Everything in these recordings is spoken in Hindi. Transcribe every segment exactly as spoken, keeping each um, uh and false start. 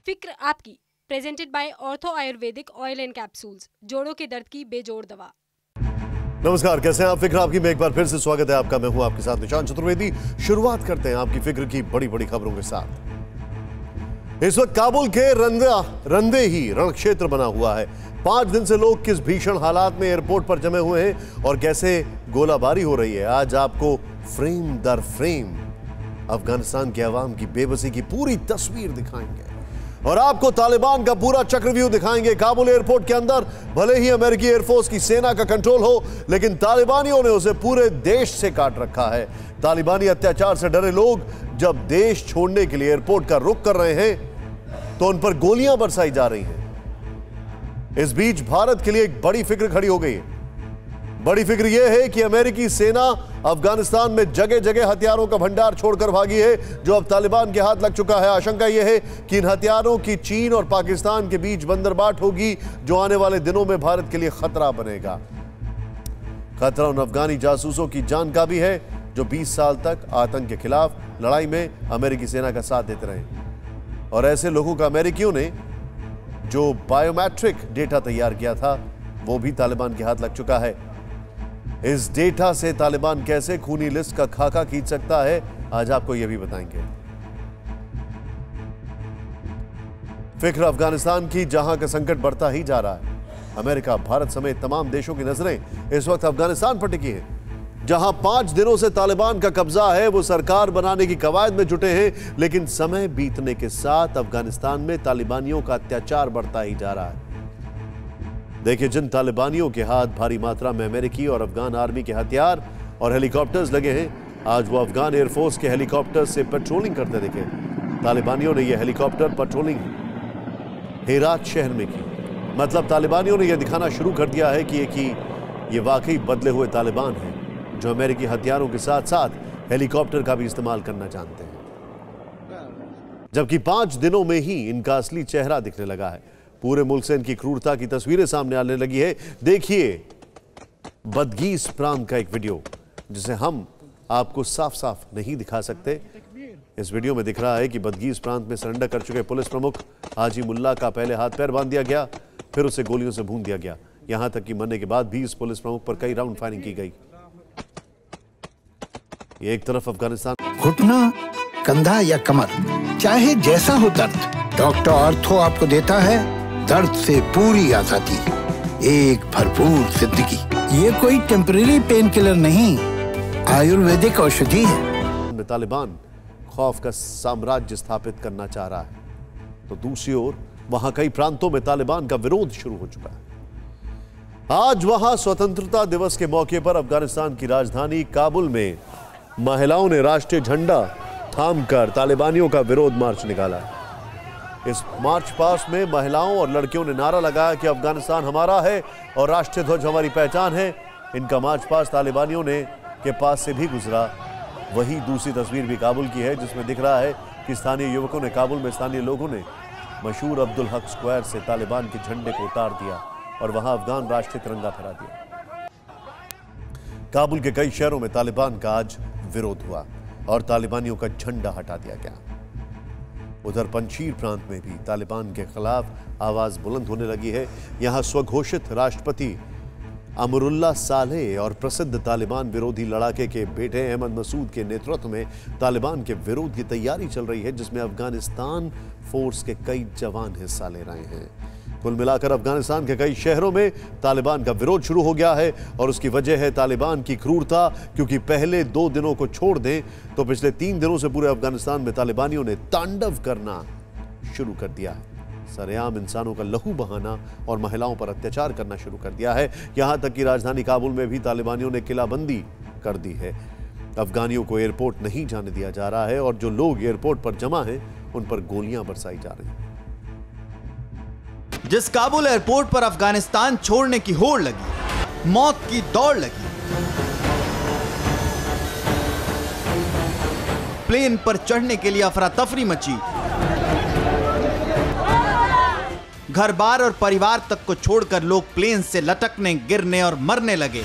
फिक्र आपकी, presented by ortho Ayurvedic oil and capsules, जोड़ों के दर्द की बेजोड़ दवा। नमस्कार, कैसे हैं आप? फिक्र आपकी में एक बार फिर से स्वागत है आपका। मैं हूं आपके साथ निशान चतुर्वेदी। शुरुआत करते हैं आपकी फिक्र की बड़ी बड़ी खबरों के साथ। इस वक्त काबुल के रंदा रंदे ही रण क्षेत्र बना हुआ है। पांच दिन से लोग किस भीषण हालात में एयरपोर्ट पर जमे हुए हैं और कैसे गोलाबारी हो रही है, आज आपको फ्रेम दर फ्रेम अफगानिस्तान के अवाम की बेबसी की पूरी तस्वीर दिखाएंगे और आपको तालिबान का पूरा चक्रव्यूह दिखाएंगे। काबुल एयरपोर्ट के अंदर भले ही अमेरिकी एयरफोर्स की सेना का कंट्रोल हो, लेकिन तालिबानियों ने उसे पूरे देश से काट रखा है। तालिबानी अत्याचार से डरे लोग जब देश छोड़ने के लिए एयरपोर्ट का रुख कर रहे हैं तो उन पर गोलियां बरसाई जा रही हैं। इस बीच भारत के लिए एक बड़ी फिक्र खड़ी हो गई है। बड़ी फिक्र यह है कि अमेरिकी सेना अफगानिस्तान में जगह जगह हथियारों का भंडार छोड़कर भागी है, जो अब तालिबान के हाथ लग चुका है। आशंका यह है कि इन हथियारों की चीन और पाकिस्तान के बीच बंदरबाट होगी, जो आने वाले दिनों में भारत के लिए खतरा बनेगा। खतरा उन अफगानी जासूसों की जान का भी है जो बीस साल तक आतंक के खिलाफ लड़ाई में अमेरिकी सेना का साथ देते रहे, और ऐसे लोगों का अमेरिकियों ने जो बायोमेट्रिक डेटा तैयार किया था वो भी तालिबान के हाथ लग चुका है। इस डेटा से तालिबान कैसे खूनी लिस्ट का खाका खींच सकता है, आज आपको यह भी बताएंगे। फिक्र अफगानिस्तान की, जहां का संकट बढ़ता ही जा रहा है। अमेरिका, भारत समेत तमाम देशों की नजरें इस वक्त अफगानिस्तान पर टिकी हैं। जहां पांच दिनों से तालिबान का कब्जा है, वो सरकार बनाने की कवायद में जुटे हैं, लेकिन समय बीतने के साथ अफगानिस्तान में तालिबानियों का अत्याचार बढ़ता ही जा रहा है। देखिए, जिन तालिबानियों के हाथ भारी मात्रा में अमेरिकी और अफगान आर्मी के हथियार और हेलीकॉप्टर्स लगे हैं, आज वो अफगान एयरफोर्स के हेलीकॉप्टर्स से पेट्रोलिंग करते दिखे। तालिबानियों ने यह हेलीकॉप्टर पेट्रोलिंग हेरात शहर में की। मतलब तालिबानियों ने यह दिखाना शुरू कर दिया है कि कि ये वाकई बदले हुए तालिबान हैं, जो अमेरिकी हथियारों के साथ साथ हेलीकॉप्टर का भी इस्तेमाल करना जानते हैं। जबकि पांच दिनों में ही इनका असली चेहरा दिखने लगा है। पूरे मुल्क से इनकी क्रूरता की तस्वीरें सामने आने लगी है। देखिए बदगीस प्रांत का एक वीडियो, जिसे हम आपको साफ साफ नहीं दिखा सकते। इस वीडियो में दिख रहा है कि बदगीस प्रांत में सरेंडर कर चुके पुलिस प्रमुख हाजी मुल्ला का पहले हाथ पैर बांध दिया गया, फिर उसे गोलियों से भून दिया गया। यहां तक कि मरने के बाद भी इस पुलिस प्रमुख पर कई राउंड फायरिंग की गई। एक तरफ अफगानिस्तान, घुटना, कंधा या कमर, चाहे जैसा हो दर्द, डॉक्टर ऑर्थो आपको देता है दर्द से पूरी आजादी, एक भरपूर जिंदगी। ये कोई टेम्परेरी पेन किलर नहीं, आयुर्वेदिक औषधि है। तालिबान खौफ का साम्राज्य स्थापित करना चाह रहा है, तो दूसरी ओर वहां कई प्रांतों में तालिबान का विरोध शुरू हो चुका है। आज वहां स्वतंत्रता दिवस के मौके पर अफगानिस्तान की राजधानी काबुल में महिलाओं ने राष्ट्रीय झंडा थामकर तालिबानियों का विरोध मार्च निकाला। इस मार्च पास्ट में महिलाओं और लड़कियों ने नारा लगाया कि अफगानिस्तान हमारा है और राष्ट्रीय ध्वज हमारी पहचान है। इनका मार्च पास्ट तालिबानियों ने के पास से भी गुजरा। वही दूसरी तस्वीर भी काबुल की है, जिसमें दिख रहा है कि स्थानीय युवकों ने, काबुल में स्थानीय लोगों ने मशहूर अब्दुल हक स्क्वायर से तालिबान के झंडे को उतार दिया और वहां अफगान राष्ट्रीय तिरंगा फहरा दिया। काबुल के कई शहरों में तालिबान का आज विरोध हुआ और तालिबानियों का झंडा हटा दिया गया। उधर पंशीर प्रांत में भी तालिबान के खिलाफ आवाज बुलंद होने लगी है। यहां स्वघोषित राष्ट्रपति अमरुल्लाह सालेह और प्रसिद्ध तालिबान विरोधी लड़ाके के बेटे अहमद मसूद के नेतृत्व में तालिबान के विरोध की तैयारी चल रही है, जिसमें अफगानिस्तान फोर्स के कई जवान हिस्सा ले रहे हैं। कुल मिलाकर अफगानिस्तान के कई शहरों में तालिबान का विरोध शुरू हो गया है और उसकी वजह है तालिबान की क्रूरता, क्योंकि पहले दो दिनों को छोड़ दें तो पिछले तीन दिनों से पूरे अफगानिस्तान में तालिबानियों ने तांडव करना शुरू कर दिया है। सरेआम इंसानों का लहू बहाना और महिलाओं पर अत्याचार करना शुरू कर दिया है। यहां तक कि राजधानी काबुल में भी तालिबानियों ने किलाबंदी कर दी है। अफगानियों को एयरपोर्ट नहीं जाने दिया जा रहा है और जो लोग एयरपोर्ट पर जमा हैं उन पर गोलियां बरसाई जा रही हैं। जिस काबुल एयरपोर्ट पर अफगानिस्तान छोड़ने की होड़ लगी, मौत की दौड़ लगी, प्लेन पर चढ़ने के लिए अफरा तफरी मची, घर बार और परिवार तक को छोड़कर लोग प्लेन से लटकने, गिरने और मरने लगे।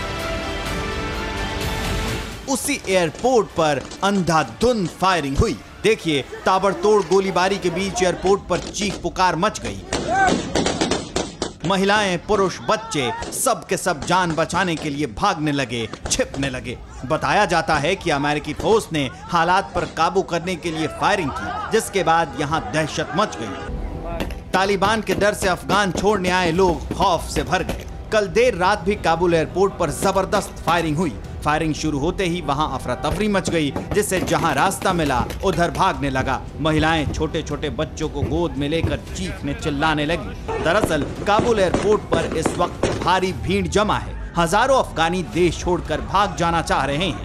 उसी एयरपोर्ट पर अंधाधुंध फायरिंग हुई। देखिए, ताबड़तोड़ गोलीबारी के बीच एयरपोर्ट पर चीख पुकार मच गई। महिलाएं, पुरुष, बच्चे सब के सब जान बचाने के लिए भागने लगे, छिपने लगे। बताया जाता है कि अमेरिकी फोर्स ने हालात पर काबू करने के लिए फायरिंग की, जिसके बाद यहां दहशत मच गई। तालिबान के डर से अफगान छोड़ने आए लोग खौफ से भर गए। कल देर रात भी काबुल एयरपोर्ट पर जबरदस्त फायरिंग हुई। फायरिंग शुरू होते ही वहां अफरा तफरी मच गई, जिससे जहां रास्ता मिला उधर भागने लगा। महिलाएं छोटे छोटे बच्चों को गोद में लेकर चीखने चिल्लाने लगी। दरअसल काबुल एयरपोर्ट पर इस वक्त भारी भीड़ जमा है। हजारों अफगानी देश छोड़कर भाग जाना चाह रहे हैं,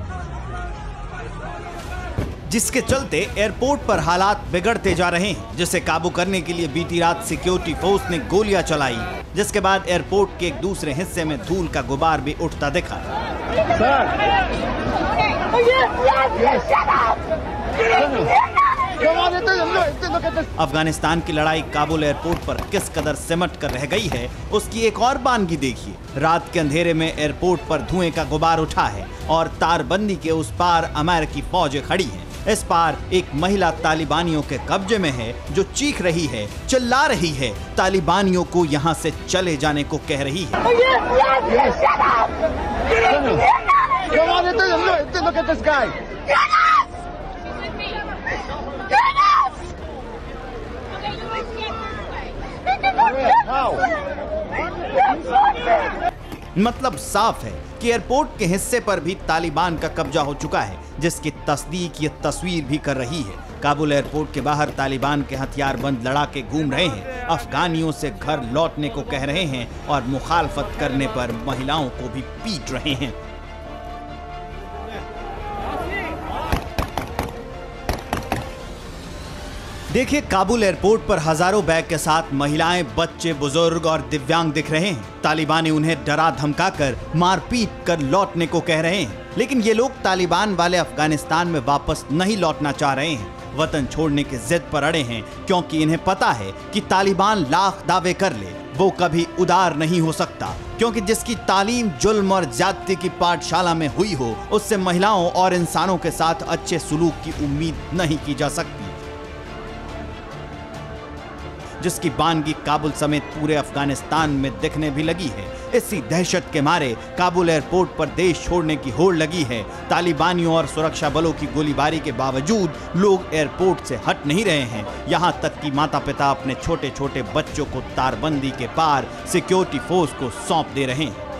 जिसके चलते एयरपोर्ट पर हालात बिगड़ते जा रहे हैं, जिसे काबू करने के लिए बीती रात सिक्योरिटी फोर्स ने गोलियां चलाई, जिसके बाद एयरपोर्ट के एक दूसरे हिस्से में धूल का गुबार भी उठता दिखा। अफगानिस्तान की लड़ाई काबुल एयरपोर्ट पर किस कदर सिमट कर रह गई है, उसकी एक और बानगी देखिए। रात के अंधेरे में एयरपोर्ट पर धुएं का गुबार उठा है और तारबंदी के उस पार अमेरिकी फौजें खड़ी हैं। इस पार एक महिला तालिबानियों के कब्जे में है, जो चीख रही है, चिल्ला रही है, तालिबानियों को यहाँ से चले जाने को कह रही है। मतलब साफ है कि एयरपोर्ट के हिस्से पर भी तालिबान का कब्जा हो चुका है, जिसकी तस्दीक ये तस्वीर भी कर रही है। काबुल एयरपोर्ट के बाहर तालिबान के हथियारबंद लड़ाके घूम रहे हैं, अफगानियों से घर लौटने को कह रहे हैं और मुखालफत करने पर महिलाओं को भी पीट रहे हैं। देखिए, काबुल एयरपोर्ट पर हजारों बैग के साथ महिलाएं, बच्चे, बुजुर्ग और दिव्यांग दिख रहे हैं। तालिबानी उन्हें डरा धमकाकर मारपीट कर लौटने को कह रहे हैं, लेकिन ये लोग तालिबान वाले अफगानिस्तान में वापस नहीं लौटना चाह रहे हैं। वतन छोड़ने की जिद पर अड़े हैं, क्योंकि इन्हें पता है कि तालिबान लाख दावे कर ले, वो कभी उदार नहीं हो सकता, क्योंकि जिसकी तालीम जुल्म और ज्यादती की पाठशाला में हुई हो, उससे महिलाओं और इंसानों के साथ अच्छे सुलूक की उम्मीद नहीं की जा सकती, जिसकी बानगी काबुल समेत पूरे अफगानिस्तान में दिखने भी लगी है। इसी दहशत के मारे काबुल एयरपोर्ट पर देश छोड़ने की होड़ लगी है। तालिबानियों और सुरक्षा बलों की गोलीबारी के बावजूद लोग एयरपोर्ट से हट नहीं रहे हैं। यहां तक कि माता पिता अपने छोटे छोटे बच्चों को तारबंदी के पार सिक्योरिटी फोर्स को सौंप दे रहे हैं।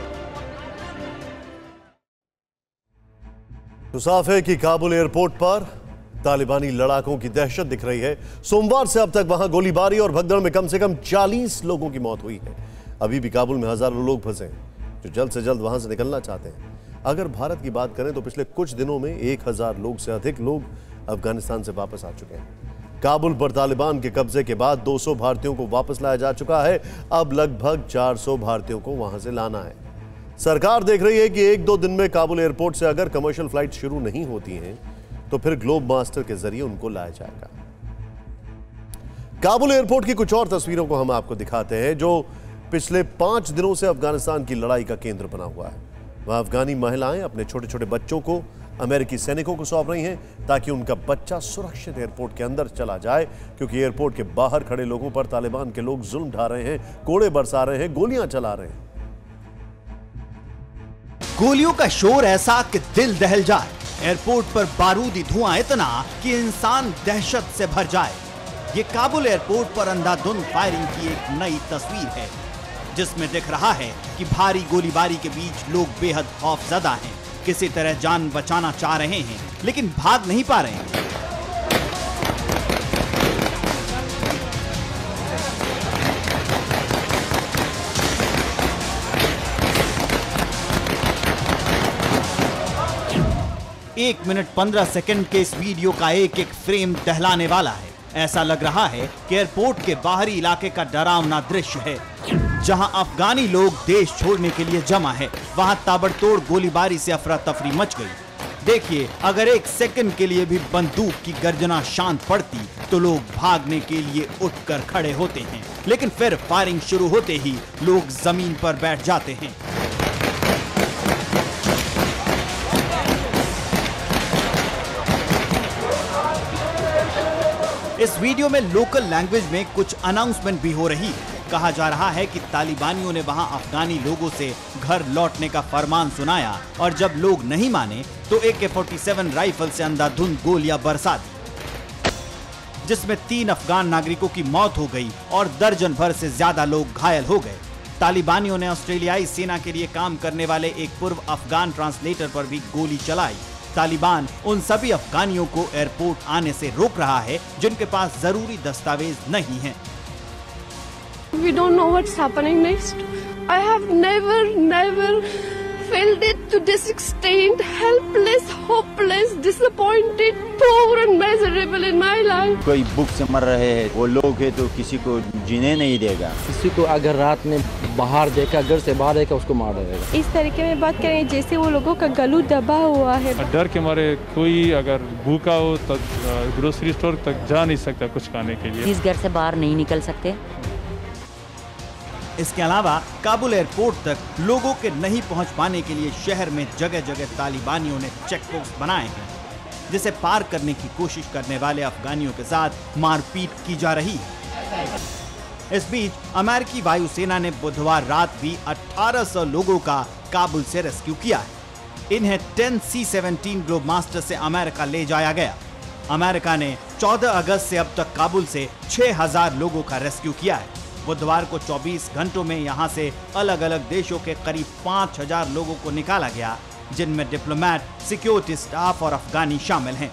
तो साफ है कि काबुल एयरपोर्ट पर तालिबानी लड़ाकों की दहशत दिख रही है। सोमवार से अब तक वहां गोलीबारी और भगदड़ में कम से कम चालीस लोगों की मौत हुई है। अभी भी काबुल में हजारों लोग फंसे हैं जो जल्द से जल्द वहां से निकलना चाहते हैं। अगर भारत की बात करें तो पिछले कुछ दिनों में एक हजार लोग से अधिक लोग अफगानिस्तान से वापस आ चुके हैं। काबुल पर तालिबान के कब्जे के बाद दो सौ भारतीयों को वापस लाया जा चुका है। अब लगभग चार सौ भारतीयों को वहां से लाना है। सरकार देख रही है कि एक दो दिन में काबुल एयरपोर्ट से अगर कमर्शियल फ्लाइट शुरू नहीं होती हैं तो फिर ग्लोब मास्टर के जरिए उनको लाया जाएगा। काबुल एयरपोर्ट की कुछ और तस्वीरों को हम आपको दिखाते हैं, जो पिछले पांच दिनों से अफगानिस्तान की लड़ाई का केंद्र बना हुआ है। वहां अफगानी महिलाएं अपने छोटे छोटे बच्चों को अमेरिकी सैनिकों को सौंप रही हैं ताकि उनका बच्चा सुरक्षित एयरपोर्ट के अंदर चला जाए, क्योंकि एयरपोर्ट के बाहर खड़े लोगों पर तालिबान के लोग जुल्म ढा रहे हैं, कोड़े बरसा रहे हैं, गोलियां चला रहे हैं। गोलियों का शोर ऐसा कि दिल दहल जाए। एयरपोर्ट पर बारूदी धुआं इतना कि इंसान दहशत से भर जाए। ये काबुल एयरपोर्ट पर अंधाधुंध फायरिंग की एक नई तस्वीर है, जिसमें दिख रहा है कि भारी गोलीबारी के बीच लोग बेहद खौफजदा हैं, किसी तरह जान बचाना चाह रहे हैं, लेकिन भाग नहीं पा रहे हैं। एक मिनट पंद्रह सेकंड के इस वीडियो का एक एक फ्रेम दहलाने वाला है। ऐसा लग रहा है कि एयरपोर्ट के बाहरी इलाके का डरावना दृश्य है, जहां अफगानी लोग देश छोड़ने के लिए जमा है। वहां ताबड़तोड़ गोलीबारी से अफरा तफरी मच गई। देखिए, अगर एक सेकंड के लिए भी बंदूक की गर्जना शांत पड़ती तो लोग भागने के लिए उठकर खड़े होते हैं, लेकिन फिर फायरिंग शुरू होते ही लोग जमीन पर बैठ जाते हैं। इस वीडियो में लोकल लैंग्वेज में कुछ अनाउंसमेंट भी हो रही है। कहा जा रहा है कि तालिबानियों ने वहां अफगानी लोगों से घर लौटने का फरमान सुनाया और जब लोग नहीं माने तो ए के सैंतालीस राइफल से अंधाधुंध गोलियां बरसा दी, जिसमें तीन अफगान नागरिकों की मौत हो गई और दर्जन भर से ज्यादा लोग घायल हो गए। तालिबानियों ने ऑस्ट्रेलियाई सेना के लिए काम करने वाले एक पूर्व अफगान ट्रांसलेटर पर भी गोली चलाई। तालिबान उन सभी अफगानियों को एयरपोर्ट आने से रोक रहा है जिनके पास जरूरी दस्तावेज नहीं हैं। We don't know what's happening next. I have never, never felt it to this extent. Helpless, hopeless, disappointed, poor and miserable in my life. कोई भूख से मर रहे हैं, वो लोग हैं तो किसी को जीने नहीं देगा। किसी को अगर रात में बाहर देखा, घर से बाहर देखा, उसको मार देगा। इस तरीके में बात करें जैसे वो लोगों का गलू दबा हुआ है। डर के मारे कोई अगर भूखा हो तो ग्रोसरी स्टोर तक जा नहीं सकता कुछ खाने के लिए। इस घर से बाहर नहीं निकल सकते। इसके अलावा काबुल एयरपोर्ट तक लोगों के नहीं पहुंच पाने के लिए शहर में जगह जगह तालिबानियों ने चेक पोस्ट बनाए हैं, जिसे पार करने की कोशिश करने वाले अफगानियों के साथ मारपीट की जा रही है। इस बीच अमेरिकी वायुसेना ने बुधवार रात भी अठारह सौ लोगों का काबुल से रेस्क्यू किया है। इन्हें टेन सी सेवनटीन ग्लोबमास्टर से अमेरिका ले जाया गया। अमेरिका ने चौदह अगस्त से अब तक काबुल से छह हजार लोगों का रेस्क्यू किया है। बुधवार को चौबीस घंटों में यहां से अलग अलग देशों के करीब पाँच हजार लोगों को निकाला गया, जिनमें डिप्लोमेट, सिक्योरिटी स्टाफ और अफगानी शामिल हैं।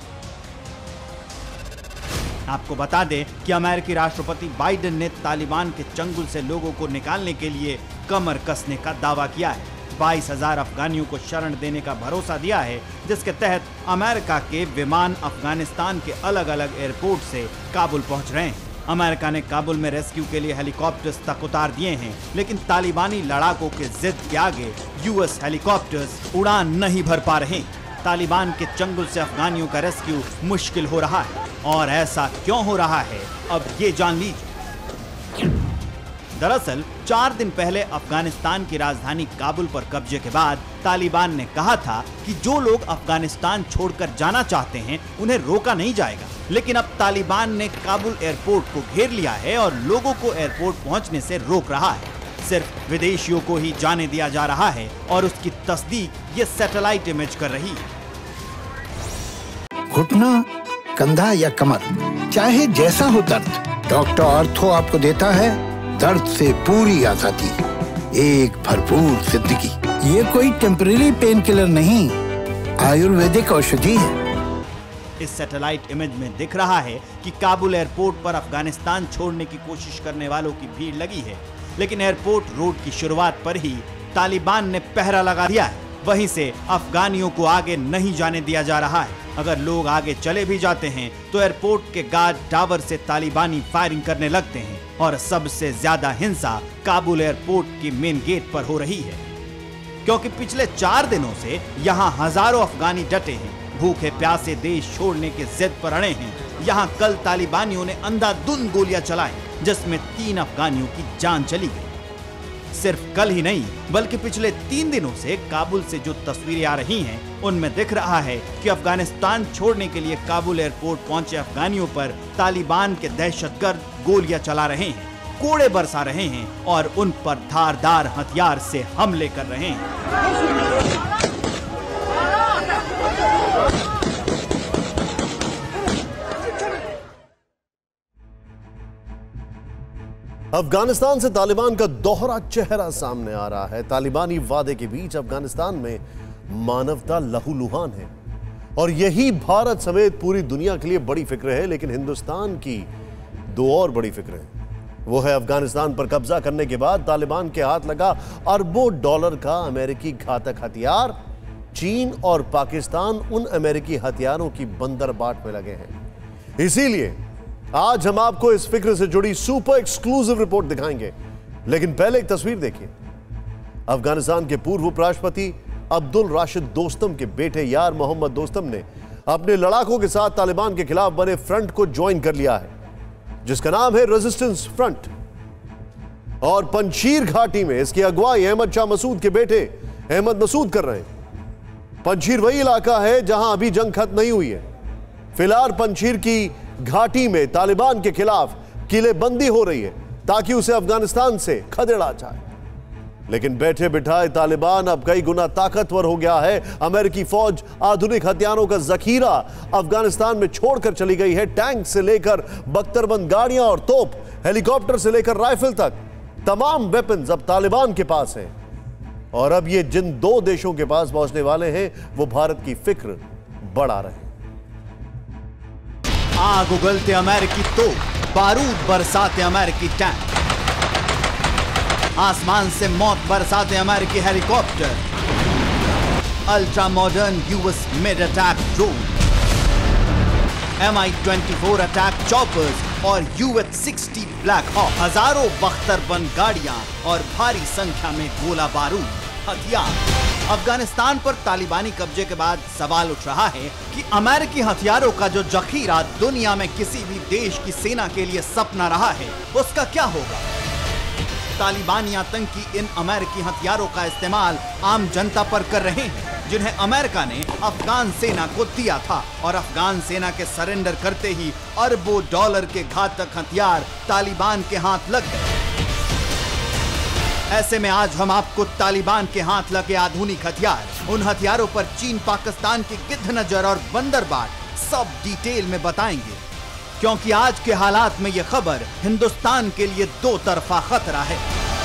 आपको बता दें कि अमेरिकी राष्ट्रपति बाइडेन ने तालिबान के चंगुल से लोगों को निकालने के लिए कमर कसने का दावा किया है। बाईस हजार अफगानियों को शरण देने का भरोसा दिया है, जिसके तहत अमेरिका के विमान अफगानिस्तान के अलग अलग एयरपोर्ट से काबुल पहुंच रहे हैं। अमेरिका ने काबुल में रेस्क्यू के लिए हेलीकॉप्टर्स तक उतार दिए हैं, लेकिन तालिबानी लड़ाकों के जिद के आगे यूएस हेलीकॉप्टर्स उड़ान नहीं भर पा रहे। तालिबान के चंगुल से अफगानियों का रेस्क्यू मुश्किल हो रहा है, और ऐसा क्यों हो रहा है अब ये जान लीजिए। दरअसल चार दिन पहले अफगानिस्तान की राजधानी काबुल पर कब्जे के बाद तालिबान ने कहा था कि जो लोग अफगानिस्तान छोड़कर जाना चाहते हैं उन्हें रोका नहीं जाएगा, लेकिन अब तालिबान ने काबुल एयरपोर्ट को घेर लिया है और लोगों को एयरपोर्ट पहुंचने से रोक रहा है। सिर्फ विदेशियों को ही जाने दिया जा रहा है और उसकी तस्दीक ये सैटेलाइट इमेज कर रही है। घुटना, कंधा या कमर, चाहे जैसा हो दर्द, डॉक्टर ऑर्थो आपको देता है दर्द से पूरी आजादी, एक भरपूर जिंदगी। ये कोई टेम्परेरी पेन किलर नहीं, आयुर्वेदिक औषधि है। इस सैटेलाइट इमेज में दिख रहा है कि काबुल एयरपोर्ट पर अफगानिस्तान छोड़ने की कोशिश करने वालों की भीड़ लगी है, लेकिन एयरपोर्ट रोड की शुरुआत पर ही तालिबान ने पहरा लगा दिया है। वहीं से अफगानियों को आगे नहीं जाने दिया जा रहा है। अगर लोग आगे चले भी जाते हैं तो एयरपोर्ट के गार्ड टावर से तालिबानी फायरिंग करने लगते हैं, और सबसे ज्यादा हिंसा काबुल एयरपोर्ट के मेन गेट पर हो रही है, क्योंकि पिछले चार दिनों से यहाँ हजारों अफगानी डटे हैं, भूखे प्यासे देश छोड़ने के जिद पर अड़े हैं। यहाँ कल तालिबानियों ने अंधाधुंध गोलियां चलाई, जिसमें तीन अफगानियों की जान चली गई। सिर्फ कल ही नहीं बल्कि पिछले तीन दिनों से काबुल से जो तस्वीरें आ रही हैं, उनमें दिख रहा है कि अफगानिस्तान छोड़ने के लिए काबुल एयरपोर्ट पहुंचे अफगानियों पर तालिबान के दहशतगर्द गोलियां चला रहे हैं, कोड़े बरसा रहे हैं और उन पर धारदार हथियार से हमले कर रहे हैं। अफगानिस्तान से तालिबान का दोहरा चेहरा सामने आ रहा है। तालिबानी वादे के बीच अफगानिस्तान में मानवता लहूलुहान है, और यही भारत समेत पूरी दुनिया के लिए बड़ी फिक्र है। लेकिन हिंदुस्तान की दो और बड़ी फिक्र है। वो है अफगानिस्तान पर कब्जा करने के बाद तालिबान के हाथ लगा अरबों डॉलर का अमेरिकी घातक हथियार। चीन और पाकिस्तान उन अमेरिकी हथियारों की बंदरबाट में लगे हैं। इसीलिए आज हम आपको इस फिक्र से जुड़ी सुपर एक्सक्लूसिव रिपोर्ट दिखाएंगे। लेकिन पहले एक तस्वीर देखिए। अफगानिस्तान के पूर्व उपराष्ट्रपति अब्दुल राशिद दोस्तम के बेटे यार मोहम्मद दोस्तम ने अपने लड़ाकों के साथ तालिबान के खिलाफ बने फ्रंट को ज्वाइन कर लिया है, जिसका नाम है रेजिस्टेंस फ्रंट। और पंजशीर घाटी में इसकी अगुवाई अहमद शाह मसूद के बेटे अहमद मसूद कर रहे हैं। पंजशीर वही इलाका है जहां अभी जंग खत्म नहीं हुई है। फिलहाल पंजशीर की घाटी में तालिबान के खिलाफ किलेबंदी हो रही है ताकि उसे अफगानिस्तान से खदेड़ा जाए। लेकिन बैठे बिठाए तालिबान अब कई गुना ताकतवर हो गया है। अमेरिकी फौज आधुनिक हथियारों का जखीरा अफगानिस्तान में छोड़कर चली गई है। टैंक से लेकर बख्तरबंद गाड़ियां और तोप, हेलीकॉप्टर से लेकर राइफल तक तमाम वेपन्स अब तालिबान के पास हैं। और अब ये जिन दो देशों के पास पहुंचने वाले हैं वो भारत की फिक्र बढ़ा रहे हैं। आग उगलते अमेरिकी तोप, बारूद बरसाते अमेरिकी टैंक, आसमान से मौत बरसाते अमेरिकी helicopter, ultra modern US mid attack drone, M I twenty four attack choppers और U H sixty Black Hawk, हजारों बख्तरबंद गाड़ियां और भारी संख्या में गोला बारूद, हथियार। अफगानिस्तान पर तालिबानी कब्जे के बाद सवाल उठ रहा है कि अमेरिकी हथियारों का जो जखीरा दुनिया में किसी भी देश की सेना के लिए सपना रहा है, उसका क्या होगा? तालिबानी आतंकी इन अमेरिकी हथियारों का इस्तेमाल आम जनता पर कर रहे हैं, जिन्हें अमेरिका ने अफगान सेना को दिया था। और अफगान सेना के सरेंडर करते ही अरबों डॉलर के घातक हथियार तालिबान के हाथ लग गए। ऐसे में आज हम आपको तालिबान के हाथ लगे आधुनिक हथियार, उन हथियारों पर चीन पाकिस्तान की गिद्ध नजर और बंदरबाट सब डिटेल में बताएंगे, क्योंकि आज के हालात में यह खबर हिंदुस्तान के लिए दो तरफा खतरा है।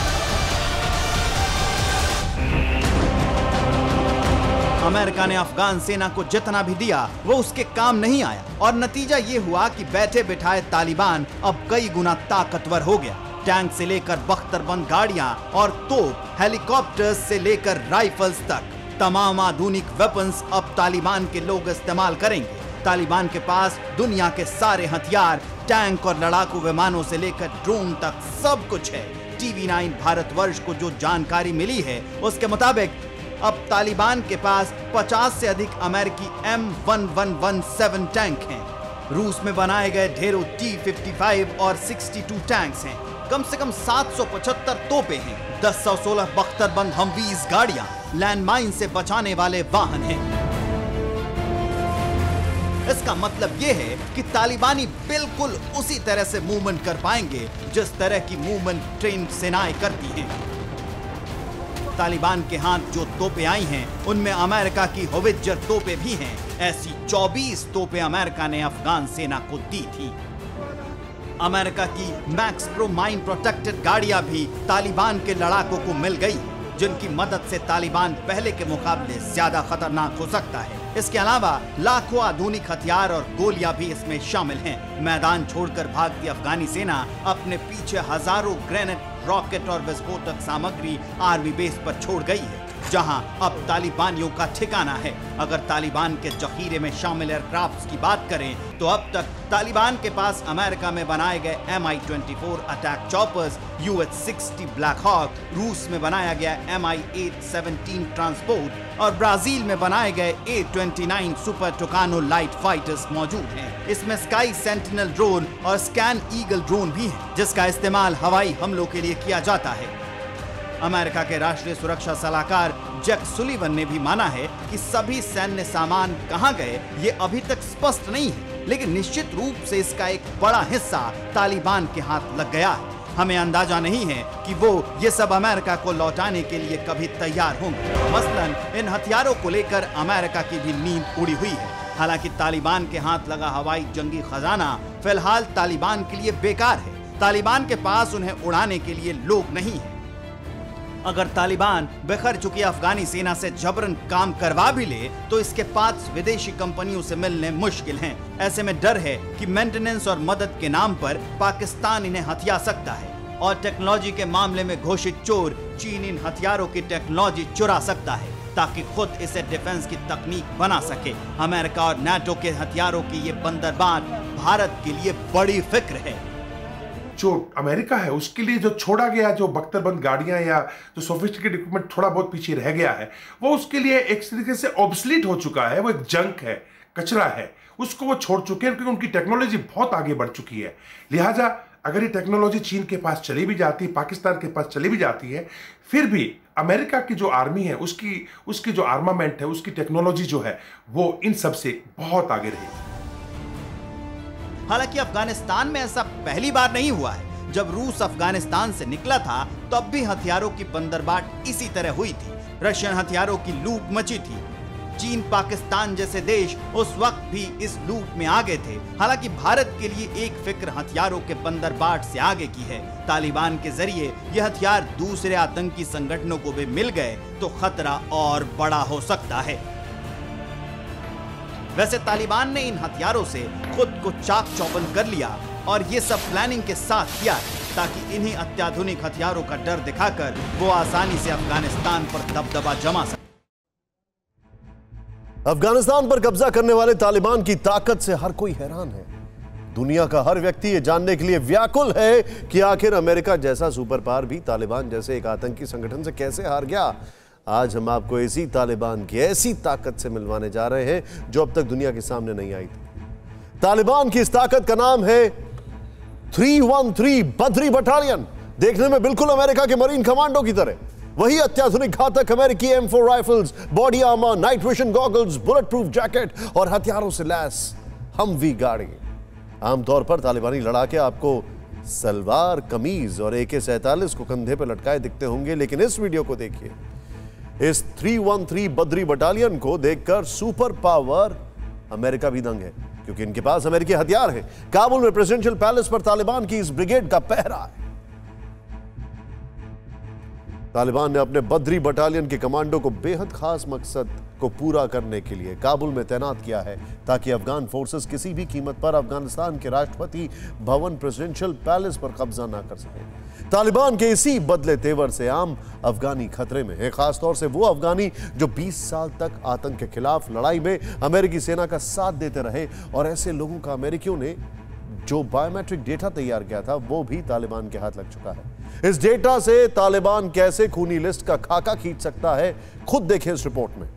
अमेरिका ने अफगान सेना को जितना भी दिया वो उसके काम नहीं आया और नतीजा ये हुआ कि बैठे बिठाए तालिबान अब कई गुना ताकतवर हो गया। टैंक से लेकर बख्तरबंद गाड़ियां और तोप, हेलीकॉप्टर्स से लेकर राइफल्स तक तमाम आधुनिक वेपन्स अब तालिबान के लोग इस्तेमाल करेंगे। तालिबान के पास दुनिया के सारे हथियार, टैंक और लड़ाकू विमानों से लेकर ड्रोन तक सब कुछ है। टीवी नाइन भारतवर्ष को जो जानकारी मिली है उसके मुताबिक अब तालिबान के पास पचास से अधिक अमेरिकी M one one one seven tank हैं। रूस में बनाए गए ढेरों टी फिफ्टी फाइव और सिक्सटी टू टैंक्स हैं। कम से कम सात सौ पचहत्तर तोपें हैं। दस सौ सोलह बख्तरबंद हमवीज गाड़ियां, लैंडमाइन से बचाने वाले वाहन हैं। इसका मतलब यह है कि तालिबानी बिल्कुल उसी तरह से मूवमेंट कर पाएंगे जिस तरह की मूवमेंट ट्रेन सेनाएं करती हैं। तालिबान के हाथ जो तोपें आई हैं उनमें अमेरिका की होवित्जर तोपें भी हैं। ऐसी चौबीस तोपें अमेरिका ने अफगान सेना को दी थी। अमेरिका की मैक्स प्रो माइन प्रोटेक्टेड गाड़ियां भी तालिबान के लड़ाकों को मिल गई, जिनकी मदद से तालिबान पहले के मुकाबले ज्यादा खतरनाक हो सकता है। इसके अलावा लाखों आधुनिक हथियार और गोलियां भी इसमें शामिल हैं। मैदान छोड़कर भागती अफगानी सेना अपने पीछे हजारों ग्रेनेड, रॉकेट और विस्फोटक सामग्री आर्मी बेस पर छोड़ गई है, जहां अब तालिबानियों का ठिकाना है। अगर तालिबान के जखीरे में शामिल एयरक्राफ्ट की बात करें तो अब तक तालिबान के पास अमेरिका में बनाए गए M I twenty four attack choppers, U H sixty Black Hawk, रूस में बनाया गया M I eight seventeen transport और ब्राजील में बनाए गए A twenty nine super Tucano light fighters मौजूद हैं। इसमें स्काई सेंटिनल ड्रोन और स्कैन ईगल ड्रोन भी है, जिसका इस्तेमाल हवाई हमलों के लिए किया जाता है। अमेरिका के राष्ट्रीय सुरक्षा सलाहकार जैक सुलिवन ने भी माना है कि सभी सैन्य सामान कहां गए ये अभी तक स्पष्ट नहीं है, लेकिन निश्चित रूप से इसका एक बड़ा हिस्सा तालिबान के हाथ लग गया है। हमें अंदाजा नहीं है कि वो ये सब अमेरिका को लौटाने के लिए कभी तैयार होंगे। मसलन इन हथियारों को लेकर अमेरिका की भी नींद उड़ी हुई है। हालांकि तालिबान के हाथ लगा हवाई जंगी खजाना फिलहाल तालिबान के लिए बेकार है। तालिबान के पास उन्हें उड़ाने के लिए लोग नहीं है। अगर तालिबान बिखर चुकी अफगानी सेना से जबरन काम करवा भी ले तो इसके पार्ट्स विदेशी कंपनियों से मिलने मुश्किल हैं। ऐसे में डर है कि मेंटेनेंस और मदद के नाम पर पाकिस्तान इन्हें हथिया सकता है और टेक्नोलॉजी के मामले में घोषित चोर चीन इन हथियारों की टेक्नोलॉजी चुरा सकता है ताकि खुद इसे डिफेंस की तकनीक बना सके। अमेरिका और नाटो के हथियारों की ये बंदरबाट भारत के लिए बड़ी फिक्र है। जो अमेरिका है उसके लिए जो छोड़ा गया जो बख्तरबंद गाड़ियां या जो सोफिस्टिकेटेड इक्विपमेंट थोड़ा बहुत पीछे रह गया है, वो उसके लिए एक तरीके से ऑब्सलीट हो चुका है। वो एक जंक है, कचरा है, उसको वो छोड़ चुके हैं क्योंकि उनकी टेक्नोलॉजी बहुत आगे बढ़ चुकी है। लिहाजा अगर ये टेक्नोलॉजी चीन के पास चली भी जाती है, पाकिस्तान के पास चली भी जाती है, फिर भी अमेरिका की जो आर्मी है उसकी उसकी जो आर्मामेंट है, उसकी टेक्नोलॉजी जो है वो इन सब से बहुत आगे रहेगी। हालांकि अफगानिस्तान में ऐसा पहली बार नहीं हुआ है। जब रूस अफगानिस्तान से निकला था तब भी हथियारों की बंदरबाट इसी तरह हुई थी। रशियन हथियारों की लूट मची थी। चीन, पाकिस्तान जैसे देश उस वक्त भी इस लूट में आगे थे। हालांकि भारत के लिए एक फिक्र हथियारों के बंदरबाट से आगे की है। तालिबान के जरिए ये हथियार दूसरे आतंकी संगठनों को भी मिल गए तो खतरा और बड़ा हो सकता है। वैसे तालिबान ने इन हथियारों से खुद को चाक चौबंद कर लिया और ये सब प्लानिंग के साथ किया ताकि इन्हीं अत्याधुनिक हथियारों का डर दिखाकर वो आसानी से अफगानिस्तान पर दबदबा जमा सके। अफगानिस्तान पर कब्जा करने वाले तालिबान की ताकत से हर कोई हैरान है। दुनिया का हर व्यक्ति ये जानने के लिए व्याकुल है कि आखिर अमेरिका जैसा सुपर पावर भी तालिबान जैसे एक आतंकी संगठन से कैसे हार गया। आज हम आपको इसी तालिबान की ऐसी ताकत से मिलवाने जा रहे हैं जो अब तक दुनिया के सामने नहीं आई थी। तालिबान की इस ताकत का नाम है तीन सौ तेरह बद्री बटालियन। देखने में बिल्कुल अमेरिका के मरीन कमांडो की तरह। वही अत्याधुनिक घातक अमेरिकी M four rifles, body armour, night vision goggles, bulletproof jacket और हथियारों से लैस हमवी गाड़ी। आमतौर पर तालिबानी लड़ाके आपको सलवार कमीज और ए के सैंतालीस को कंधे पर लटकाए दिखते होंगे, लेकिन इस वीडियो को देखिए। इस तीन सौ तेरह बद्री बटालियन को देखकर सुपर पावर अमेरिका भी दंग है, क्योंकि इनके पास अमेरिकी हथियार हैं। काबुल में प्रेसिडेंशियल पैलेस पर तालिबान की इस ब्रिगेड का पहरा है। तालिबान ने अपने बद्री बटालियन के कमांडो को बेहद खास मकसद को पूरा करने के लिए काबुल में तैनात किया है, ताकि अफगान फोर्सेस किसी भी कीमत पर अफगानिस्तान के राष्ट्रपति भवन प्रेसिडेंशियल पैलेस पर कब्जा ना कर सके। तालिबान के इसी बदले तेवर से आम अफगानी खतरे में है, खासतौर से वो अफगानी जो बीस साल तक आतंक के खिलाफ लड़ाई में अमेरिकी सेना का साथ देते रहे। और ऐसे लोगों का अमेरिकियों ने जो बायोमेट्रिक डेटा तैयार किया था वो भी तालिबान के हाथ लग चुका है। इस डेटा से तालिबान कैसे खूनी लिस्ट का खाका खींच सकता है, खुद देखें इस रिपोर्ट में।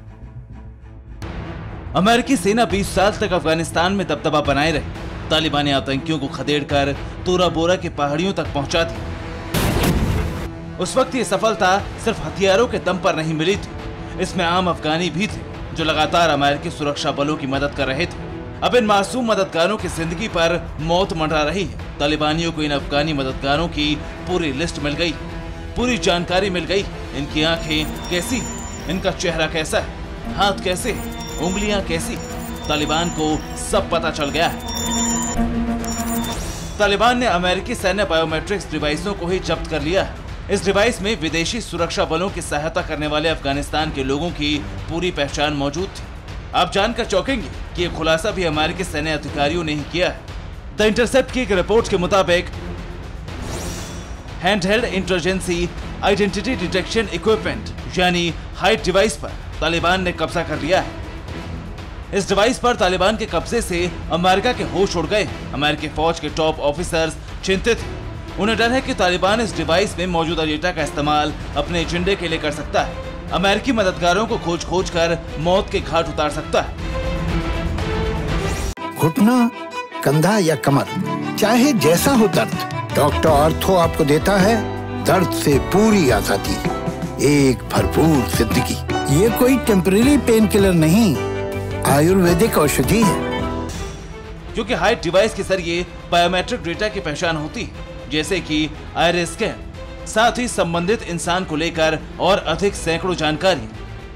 अमेरिकी सेना बीस साल तक अफगानिस्तान में दबदबा बनाए रही। तालिबानी आतंकियों को खदेड़कर तोरा बोरा के पहाड़ियों तक पहुंचा दी। उस वक्त ये सफलता सिर्फ हथियारों के दम पर नहीं मिली थी, इसमें आम अफगानी भी थे जो लगातार अमेरिकी सुरक्षा बलों की मदद कर रहे थे। अब इन मासूम मददगारों की जिंदगी पर मौत मंडरा रही है। तालिबानियों को इन अफगानी मददगारों की पूरी लिस्ट मिल गई, पूरी जानकारी मिल गई। इनकी आंखें कैसी, इनका चेहरा कैसा है, हाथ कैसे, उंगलियां कैसी, तालिबान को सब पता चल गया है। तालिबान ने अमेरिकी सैन्य बायोमेट्रिक्स डिवाइसों को ही जब्त कर लिया है। इस डिवाइस में विदेशी सुरक्षा बलों की सहायता करने वाले अफगानिस्तान के लोगों की पूरी पहचान मौजूद थी। आप जानकर चौंकेंगे कि ये खुलासा भी हमारे सैन्य अधिकारियों ने ही किया है। द इंटरसेप्ट की एक रिपोर्ट के मुताबिक handheld intelligence identity detection equipment यानी हाइट डिवाइस पर तालिबान ने कब्जा कर लिया है। इस डिवाइस पर तालिबान के कब्जे से अमेरिका के होश उड़ गए। अमेरिकी फौज के टॉप ऑफिसर्स चिंतित हैं। उन्हें डर है कि तालिबान इस डिवाइस में मौजूदा डेटा का इस्तेमाल अपने एजेंडे के लिए कर सकता है। अमेरिकी मददगारों को खोज खोज कर मौत के घाट उतार सकता है। घुटना, कंधा या कमर, चाहे जैसा हो दर्द, डॉक्टर ऑर्थो आपको देता है दर्द से पूरी आजादी, एक भरपूर जिंदगी। ये कोई टेम्परेरी पेन किलर नहीं, आयुर्वेदिक औषधि है। क्योंकि हाइट डिवाइस के जरिए बायोमेट्रिक डेटा की पहचान होती है, जैसे कि आइरिस स्कैन, साथ ही संबंधित इंसान को लेकर और अधिक सैकड़ों जानकारी।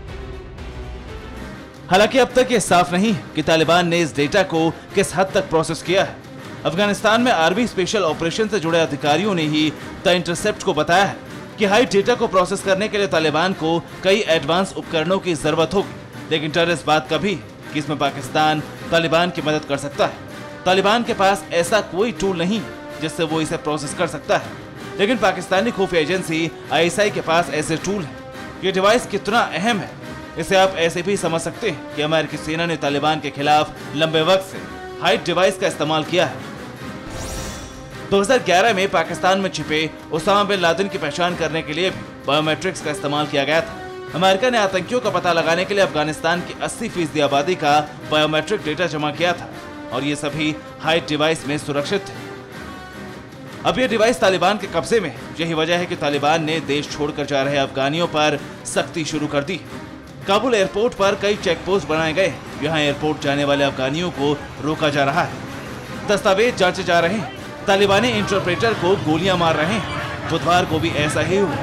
हालांकि अब तक ये साफ नहीं कि तालिबान ने इस डेटा को किस हद तक प्रोसेस किया है। अफगानिस्तान में आर्मी स्पेशल ऑपरेशन से जुड़े अधिकारियों ने ही द इंटरसेप्ट को बताया है कि हाइट डेटा को प्रोसेस करने के लिए तालिबान को कई एडवांस उपकरणों की जरूरत होगी। लेकिन डर इस बात का भी कि इसमें पाकिस्तान तालिबान की मदद कर सकता है। तालिबान के पास ऐसा कोई टूल नहीं जिससे वो इसे प्रोसेस कर सकता है, लेकिन पाकिस्तानी खुफिया एजेंसी आई एस आई के पास ऐसे टूल है। ये डिवाइस कितना अहम है इसे आप ऐसे भी समझ सकते हैं कि अमेरिकी सेना ने तालिबान के खिलाफ लंबे वक्त से हाइट डिवाइस का इस्तेमाल किया है। दो हज़ार ग्यारह में पाकिस्तान में छिपे उसामा बिन लादेन की पहचान करने के लिए भी बायोमेट्रिक्स का इस्तेमाल किया गया था। अमेरिका ने आतंकियों का पता लगाने के लिए अफगानिस्तान की अस्सी फीसदी आबादी का बायोमेट्रिक डेटा जमा किया था और ये सभी हाइट डिवाइस में सुरक्षित थे। अब ये डिवाइस तालिबान के कब्जे में। यही वजह है कि तालिबान ने देश छोड़कर जा रहे अफगानियों पर सख्ती शुरू कर दी। काबुल एयरपोर्ट पर कई चेक पोस्ट बनाए गए। यहाँ एयरपोर्ट जाने वाले अफगानियों को रोका जा रहा है। दस्तावेज जांचे जा रहे हैं, तालिबानी इंटरप्रेटर को गोलियां मार रहे हैं। बुधवार को भी ऐसा ही हुआ।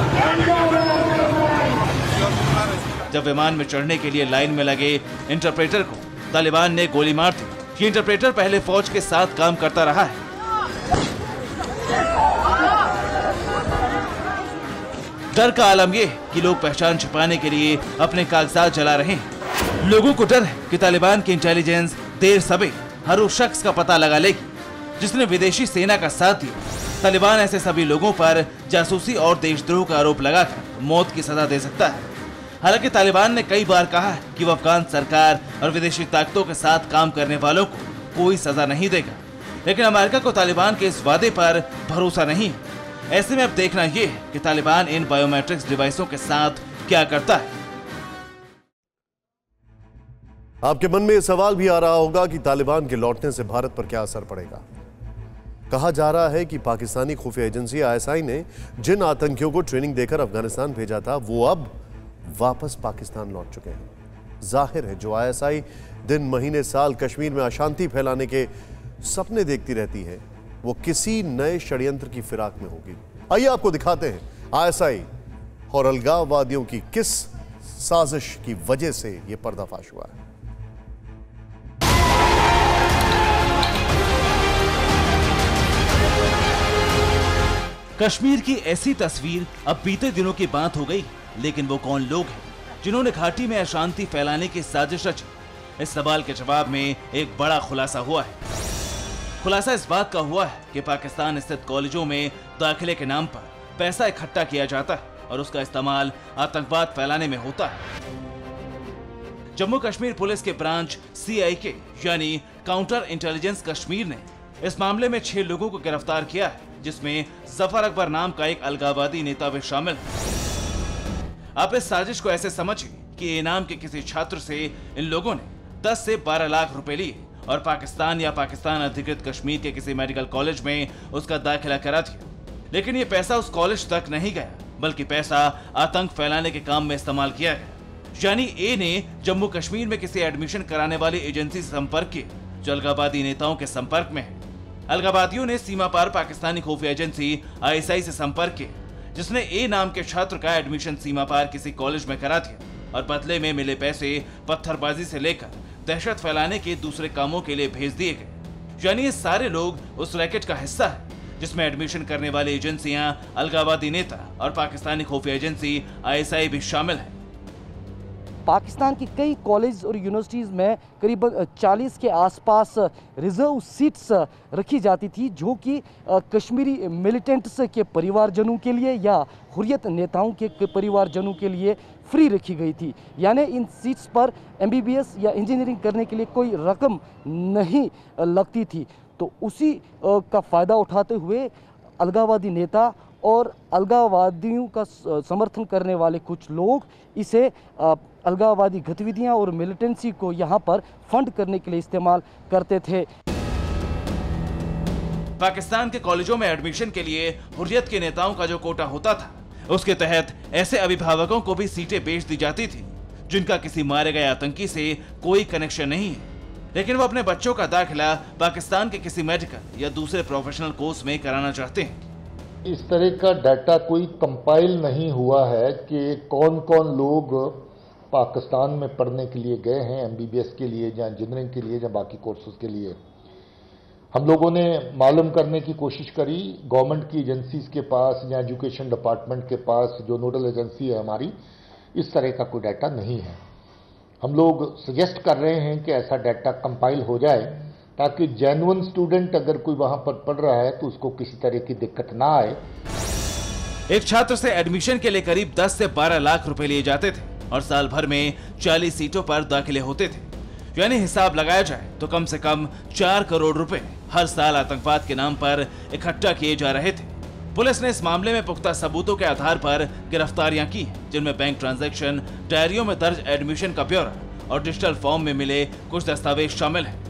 जब विमान में चढ़ने के लिए लाइन में लगे इंटरप्रेटर को तालिबान ने गोली मार दी। ये इंटरप्रेटर पहले फौज के साथ काम करता रहा है। डर का आलम ये कि लोग पहचान छिपाने के लिए अपने कागजात जला रहे हैं। लोगों को डर है कि तालिबान की इंटेलिजेंस देर सवेर हर उस शख्स का पता लगा लेगी जिसने विदेशी सेना का साथ दिया। तालिबान ऐसे सभी लोगों पर जासूसी और देशद्रोह का आरोप लगाकर मौत की सजा दे सकता है। हालांकि तालिबान ने कई बार कहा है कि वह अफगान सरकार और विदेशी ताकतों के साथ काम करने वालों को कोई सजा नहीं देगा, लेकिन अमेरिका को तालिबान के इस वादे पर भरोसा नहीं है। ऐसे में अब देखना ये है कि तालिबान इन बायोमेट्रिक्स डिवाइसों के साथ क्या करता है। आपके मन में यह सवाल भी आ रहा होगा कि तालिबान के लौटने से भारत पर क्या असर पड़ेगा। कहा जा रहा है कि पाकिस्तानी खुफिया एजेंसी आई एस आई ने जिन आतंकियों को ट्रेनिंग देकर अफगानिस्तान भेजा था वो अब वापस पाकिस्तान लौट चुके हैं। जाहिर है जो आई एस आई दिन महीने साल कश्मीर में अशांति फैलाने के सपने देखती रहती है वो किसी नए षड्यंत्र की फिराक में होगी। आइए आपको दिखाते हैं आई एस आई और अलगाववादियों की किस साजिश की वजह से यह पर्दाफाश हुआ है। कश्मीर की ऐसी तस्वीर अब बीते दिनों की बात हो गई, लेकिन वो कौन लोग हैं जिन्होंने घाटी में अशांति फैलाने की साजिश रची? इस सवाल के जवाब में एक बड़ा खुलासा हुआ है। खुलासा इस बात का हुआ है कि पाकिस्तान स्थित कॉलेजों में दाखिले के नाम पर पैसा इकट्ठा किया जाता है और उसका इस्तेमाल आतंकवाद फैलाने में होता है। जम्मू कश्मीर पुलिस के ब्रांच सी आई के यानी काउंटर इंटेलिजेंस कश्मीर ने इस मामले में छह लोगों को गिरफ्तार किया है, जिसमें जफर अकबर नाम का एक अलगाववादी नेता भी शामिल है। आप इस साजिश को ऐसे समझिए कि इनाम के किसी छात्र से इन लोगों ने दस से बारह लाख रुपए लिए और पाकिस्तान या पाकिस्तान अधिकृत कश्मीर के किसी मेडिकल कॉलेज में उसका दाखिला करा दिया। लेकिन ये पैसा उस कॉलेज तक नहीं गया, बल्कि पैसा आतंक फैलाने के काम में इस्तेमाल किया गया। यानी ए ने जम्मू कश्मीर में किसी एडमिशन कराने वाली एजेंसी से संपर्क किया जो अलगाववादी नेताओं के संपर्क में है। अलगाववादियों ने सीमा पार पाकिस्तानी खुफिया एजेंसी आई एस आई से संपर्क किया, जिसने ए नाम के छात्र का एडमिशन सीमा पार किसी कॉलेज में करा दिया और बदले में मिले पैसे पत्थरबाजी से लेकर दहशत फैलाने के दूसरे कामों के लिए भेज दिए गए। यानी ये सारे लोग उस रैकेट का हिस्सा है जिसमें एडमिशन करने वाली एजेंसियां, अलगाववादी नेता और पाकिस्तानी खुफिया एजेंसी आई एस आई भी शामिल है। पाकिस्तान की कई कॉलेज और यूनिवर्सिटीज़ में करीब चालीस के आसपास रिजर्व सीट्स रखी जाती थी जो कि कश्मीरी मिलिटेंट्स के परिवारजनों के लिए या हुर्रियत नेताओं के परिवारजनों के लिए फ्री रखी गई थी। यानी इन सीट्स पर एम बी बी एस या इंजीनियरिंग करने के लिए कोई रकम नहीं लगती थी। तो उसी का फ़ायदा उठाते हुए अलगाववादी नेता और अलगाववादियों का समर्थन करने वाले कुछ लोग इसे अलगाववादी गतिविधियां और मिलिटेंसी को यहां पर फंड करने के लिए इस्तेमाल करते थे। पाकिस्तान के कॉलेजों में एडमिशन के लिए हुर्रियत के नेताओं का जो कोटा होता था, उसके तहत ऐसे अभिभावकों को भी सीटें बेच दी जाती थी जिनका किसी मारे गए आतंकी से कोई कनेक्शन नहीं है, लेकिन वो अपने बच्चों का दाखिला पाकिस्तान के किसी मेडिकल या दूसरे प्रोफेशनल कोर्स में कराना चाहते हैं। इस तरह का डाटा कोई कंपाइल नहीं हुआ है कि कौन कौन लोग पाकिस्तान में पढ़ने के लिए गए हैं, एम बी बी एस के लिए या इंजीनियरिंग के लिए या बाकी कोर्सेज के लिए। हम लोगों ने मालूम करने की कोशिश करी गवर्नमेंट की एजेंसीज के पास या एजुकेशन डिपार्टमेंट के पास जो नोडल एजेंसी है हमारी, इस तरह का कोई डाटा नहीं है। हम लोग सजेस्ट कर रहे हैं कि ऐसा डाटा कंपाइल हो जाए ताकि जेन्युइन स्टूडेंट अगर कोई वहां पर पढ़ रहा है तो उसको किसी तरह की दिक्कत ना आए। एक छात्र से एडमिशन के लिए करीब दस से बारह लाख रुपए लिए जाते थे और साल भर में चालीस सीटों पर दाखिले होते थे। यानी हिसाब लगाया जाए तो कम से कम चार करोड़ रुपए हर साल आतंकवाद के नाम पर इकट्ठा किए जा रहे थे। पुलिस ने इस मामले में पुख्ता सबूतों के आधार पर गिरफ्तारियां की, जिनमें बैंक ट्रांजैक्शन, डायरियों में दर्ज एडमिशन का ब्यौरा और डिजिटल फॉर्म में मिले कुछ दस्तावेज शामिल हैं।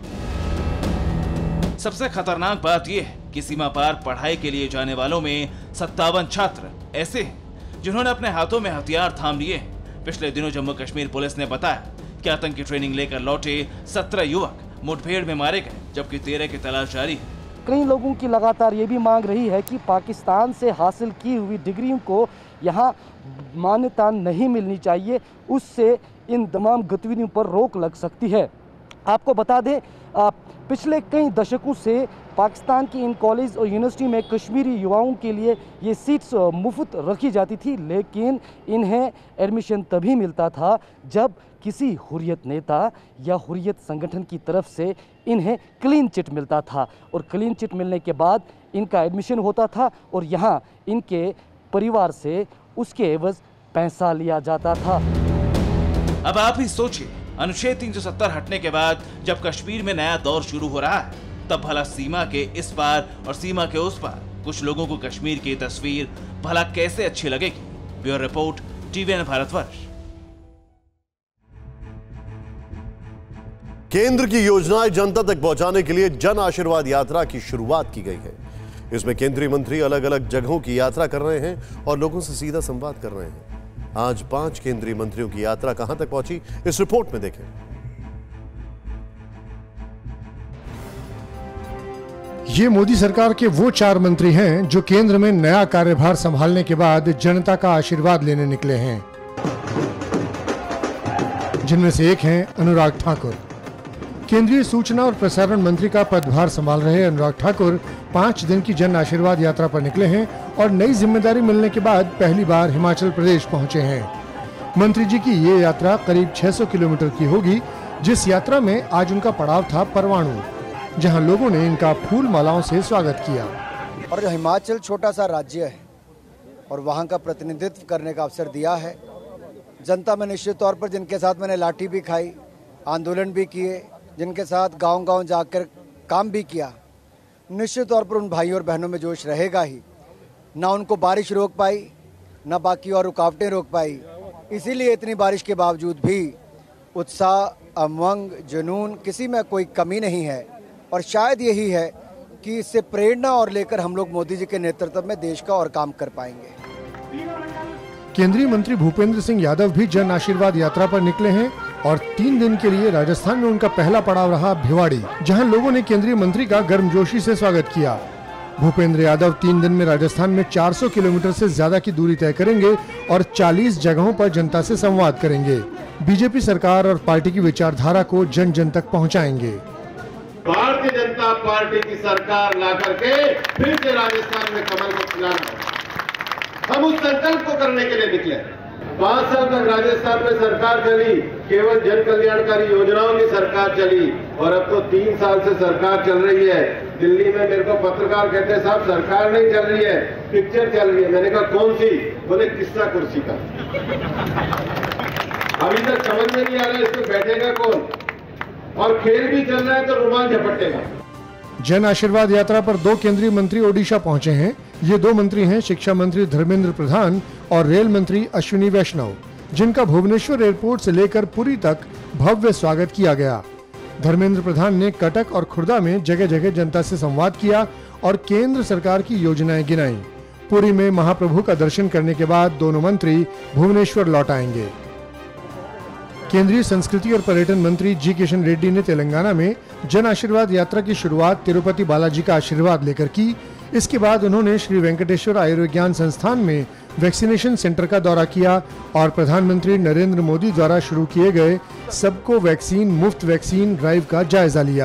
सबसे खतरनाक बात यह है कि सीमा पार पढ़ाई के लिए जाने वालों में सत्तावन छात्र ऐसे हैं जिन्होंने अपने हाथों में हथियार थाम लिए हैं। पिछले दिनों जम्मू कश्मीर पुलिस ने बताया कि आतंकी ट्रेनिंग लेकर लौटे सत्रह युवक मुठभेड़ में मारे गए, जबकि तेरह की तलाश जारी है। कई लोगों की लगातार ये भी मांग रही है कि पाकिस्तान से हासिल की हुई डिग्रियों को यहाँ मान्यता नहीं मिलनी चाहिए, उससे इन तमाम गतिविधियों पर रोक लग सकती है। आपको बता दें, पिछले कई दशकों से पाकिस्तान की इन कॉलेज और यूनिवर्सिटी में कश्मीरी युवाओं के लिए ये सीट्स मुफ्त रखी जाती थी, लेकिन इन्हें एडमिशन तभी मिलता था जब किसी हुर्रियत नेता या हुर्रियत संगठन की तरफ से इन्हें क्लीन चिट मिलता था, और क्लीन चिट मिलने के बाद इनका एडमिशन होता था और यहाँ इनके परिवार से उसके एवज पैसा लिया जाता था। अब आप ही सोचिए, अनुच्छेद तीन सौ सत्तर हटने के बाद जब कश्मीर में नया दौर शुरू हो रहा है, तब भला सीमा के इस पार और सीमा के उस पार कुछ लोगों को कश्मीर की तस्वीर भला कैसे अच्छी लगेगी। Bureau report, TV nine Bharatvarsh. केंद्र की योजनाएं जनता तक पहुंचाने के लिए जन आशीर्वाद यात्रा की शुरुआत की गई है। इसमें केंद्रीय मंत्री अलग अलग जगहों की यात्रा कर रहे हैं और लोगों से सीधा संवाद कर रहे हैं। आज पांच केंद्रीय मंत्रियों की यात्रा कहां तक पहुंची, इस रिपोर्ट में देखें। ये मोदी सरकार के वो चार मंत्री हैं जो केंद्र में नया कार्यभार संभालने के बाद जनता का आशीर्वाद लेने निकले हैं, जिनमें से एक हैं अनुराग ठाकुर। केंद्रीय सूचना और प्रसारण मंत्री का पदभार संभाल रहे अनुराग ठाकुर पाँच दिन की जन आशीर्वाद यात्रा पर निकले हैं और नई जिम्मेदारी मिलने के बाद पहली बार हिमाचल प्रदेश पहुंचे हैं। मंत्री जी की ये यात्रा करीब छह सौ किलोमीटर की होगी, जिस यात्रा में आज उनका पड़ाव था परवाणु, जहां लोगों ने इनका फूल मालाओं से स्वागत किया। और हिमाचल छोटा सा राज्य है और वहां का प्रतिनिधित्व करने का अवसर दिया है। जनता में निश्चित तौर पर जिनके साथ मैंने लाठी भी खाई, आंदोलन भी किए, जिनके साथ गांव-गांव जाकर काम भी किया, निश्चित तौर पर उन भाइयों और बहनों में जोश रहेगा ही। ना उनको बारिश रोक पाई, ना बाकी और रुकावटें रोक पाई, इसीलिए इतनी बारिश के बावजूद भी उत्साह, उमंग, जुनून, किसी में कोई कमी नहीं है। और शायद यही है कि इससे प्रेरणा और लेकर हम लोग मोदी जी के नेतृत्व में देश का और काम कर पाएंगे। केंद्रीय मंत्री भूपेंद्र सिंह यादव भी जन आशीर्वाद यात्रा पर निकले हैं और तीन दिन के लिए राजस्थान में उनका पहला पड़ाव रहा भिवाड़ी, जहां लोगों ने केंद्रीय मंत्री का गर्मजोशी से स्वागत किया। भूपेंद्र यादव तीन दिन में राजस्थान में चार सौ किलोमीटर से ज्यादा की दूरी तय करेंगे और चालीस जगहों पर जनता से संवाद करेंगे। बीजेपी सरकार और पार्टी की विचारधारा को जन जन तक पहुँचाएंगे। भारतीय जनता पार्टी की सरकार ला करके फिर से राजस्थान में कमल को खिलाना, हम उस संकल्प को करने के लिए निकले। पांच साल तक राजस्थान में सरकार चली, केवल जन कल्याणकारी योजनाओं की सरकार चली, और अब तो तीन साल से सरकार चल रही है। दिल्ली में मेरे को पत्रकार कहते हैं, साहब सरकार नहीं चल रही है, पिक्चर चल रही है। मैंने कहा कौन सी? बोले किस्सा कुर्सी का। अभी तक समझ में नहीं आ रहा इसमें बैठेगा कौन, और खेल भी चल रहा है तो रुमाल झपटेगा। जन आशीर्वाद यात्रा पर दो केंद्रीय मंत्री ओडिशा पहुंचे हैं। ये दो मंत्री हैं शिक्षा मंत्री धर्मेंद्र प्रधान और रेल मंत्री अश्विनी वैष्णव, जिनका भुवनेश्वर एयरपोर्ट से लेकर पुरी तक भव्य स्वागत किया गया। धर्मेंद्र प्रधान ने कटक और खुर्दा में जगह जगह जनता से संवाद किया और केंद्र सरकार की योजनाएं गिनाई। पुरी में महाप्रभु का दर्शन करने के बाद दोनों मंत्री भुवनेश्वर लौट आएंगे। केंद्रीय संस्कृति और पर्यटन मंत्री जी किशन रेड्डी ने तेलंगाना में जन आशीर्वाद यात्रा की शुरुआत तिरुपति बालाजी का आशीर्वाद लेकर की। इसके बाद उन्होंने श्री वेंकटेश्वर आयुर्विज्ञान संस्थान में वैक्सीनेशन सेंटर का दौरा किया और प्रधानमंत्री नरेंद्र मोदी द्वारा शुरू किए गए सबको वैक्सीन मुफ्त वैक्सीन ड्राइव का जायजा लिया।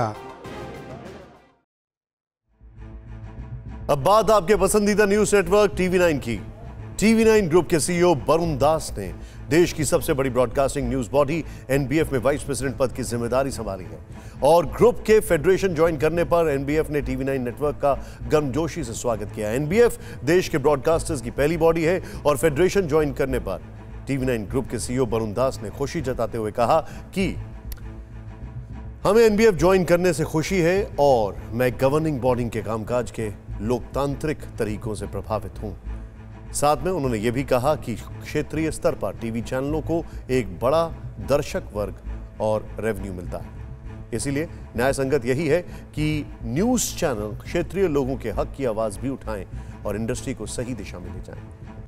अब बात आपके पसंदीदा न्यूज नेटवर्क टीवी नाइन की। टीवी नाइन ग्रुप के सीईओ वरुण दास ने देश की सबसे बड़ी ब्रॉडकास्टिंग न्यूज बॉडी एनबीएफ में वाइस प्रेसिडेंट पद की जिम्मेदारी संभाली है और ग्रुप के फेडरेशन ज्वाइन करने पर एनबीएफ ने टीवी नाइन नेटवर्क का गर्मजोशी से स्वागत किया। एनबीएफ देश के ब्रॉडकास्टर्स की पहली बॉडी है और फेडरेशन ज्वाइन करने पर टीवी नाइन ग्रुप के सीईओ वरुण दास ने खुशी जताते हुए कहा कि हमें एनबीएफ ज्वाइन करने से खुशी है और मैं गवर्निंग बॉडी के कामकाज के लोकतांत्रिक तरीकों से प्रभावित हूं। साथ में उन्होंने ये भी कहा कि क्षेत्रीय स्तर पर टीवी चैनलों को एक बड़ा दर्शक वर्ग और रेवेन्यू मिलता है, इसीलिए न्याय संगत यही है कि न्यूज चैनल क्षेत्रीय लोगों के हक की आवाज भी उठाएं और इंडस्ट्री को सही दिशा में ले जाएं।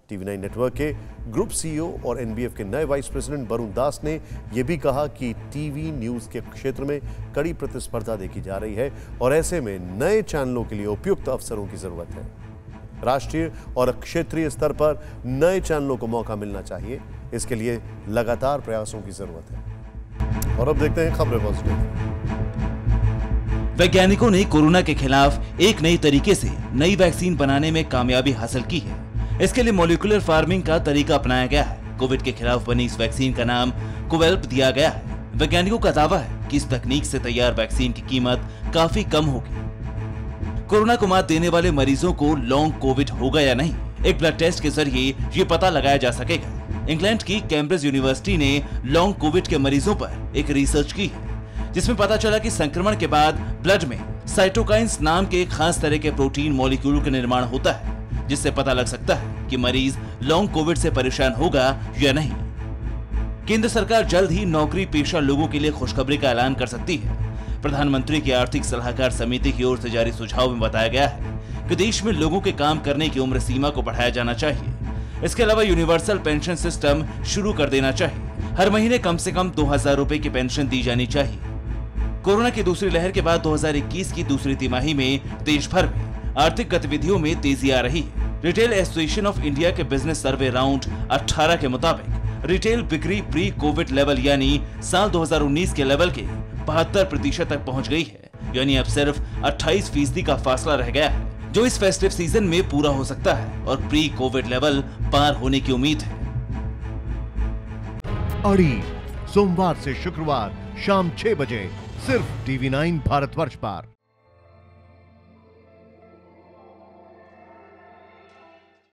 टीवी नाइन नेटवर्क के ग्रुप सीईओ और एनबीएफ के नए वाइस प्रेसिडेंट वरुण दास ने यह भी कहा कि टीवी न्यूज के क्षेत्र में कड़ी प्रतिस्पर्धा देखी जा रही है और ऐसे में नए चैनलों के लिए उपयुक्त अवसरों की जरूरत है। राष्ट्रीय और क्षेत्रीय स्तर पर नए चैनलों को मौका मिलना चाहिए, इसके लिए लगातार प्रयासों की जरूरत है। और अब देखते हैं खबरें पॉजिटिव। वैज्ञानिकों ने कोरोना के खिलाफ एक नई तरीके से नई वैक्सीन बनाने में कामयाबी हासिल की है। इसके लिए मॉलिक्यूलर फार्मिंग का तरीका अपनाया गया है। कोविड के खिलाफ बनी इस वैक्सीन का नाम कोवैल्प दिया गया है। वैज्ञानिकों का दावा है कि इस तकनीक से तैयार वैक्सीन की कीमत काफी कम होगी। कोरोना को मात देने वाले मरीजों को लॉन्ग कोविड होगा या नहीं, एक ब्लड टेस्ट के जरिए ये पता लगाया जा सकेगा। इंग्लैंड की कैम्ब्रिज यूनिवर्सिटी ने लॉन्ग कोविड के मरीजों पर एक रिसर्च की है, जिसमें पता चला कि संक्रमण के बाद ब्लड में साइटोकाइन्स नाम के एक खास तरह के प्रोटीन मॉलिक्यूल का निर्माण होता है, जिससे पता लग सकता है कि मरीज लॉन्ग कोविड से परेशान होगा या नहीं। केंद्र सरकार जल्द ही नौकरी पेशा लोगों के लिए खुशखबरी का ऐलान कर सकती है। प्रधानमंत्री की आर्थिक सलाहकार समिति की ओर से जारी सुझाव में बताया गया है कि देश में लोगों के काम करने की उम्र सीमा को बढ़ाया जाना चाहिए। इसके अलावा यूनिवर्सल पेंशन सिस्टम शुरू कर देना चाहिए। हर महीने कम से कम दो हजार रुपए की पेंशन दी जानी चाहिए। कोरोना की दूसरी लहर के बाद दो हज़ार इक्कीस की दूसरी तिमाही में देश भर में आर्थिक गतिविधियों में तेजी आ रही है। रिटेल एसोसिएशन ऑफ इंडिया के बिजनेस सर्वे राउंड अठारह के मुताबिक रिटेल बिक्री प्री कोविड लेवल यानी साल दो हज़ार उन्नीस के लेवल के बहत्तर प्रतिशत तक पहुंच गई है, यानी अब सिर्फ अट्ठाईस फीसदी का फासला रह गया है, जो इस फेस्टिव सीजन में पूरा हो सकता है और प्री कोविड लेवल पार होने की उम्मीद है। अड़ी सोमवार से शुक्रवार शाम छह बजे सिर्फ टीवी नाइन भारतवर्ष पर।